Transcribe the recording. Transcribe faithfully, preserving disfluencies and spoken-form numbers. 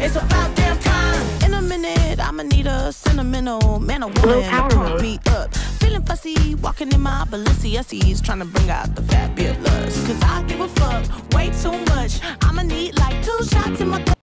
It's about damn time. In a minute, I'ma need a sentimental man or woman to pump me up. Feeling fussy, walking in my Balenciennes, trying to bring out the fabulous. Cause I give a fuck way too much. I'ma need like two shots in my